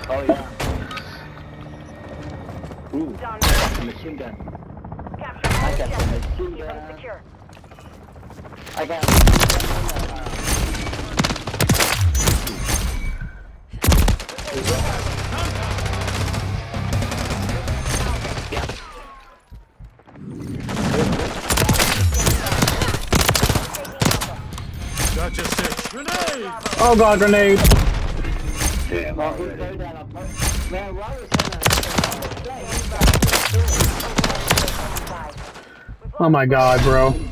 Oh yeah. Ooh, I got the machine gun. I got the machine gun. I got the Gotcha, six. Grenade! Oh god, grenade! Man, why was Oh my god, bro.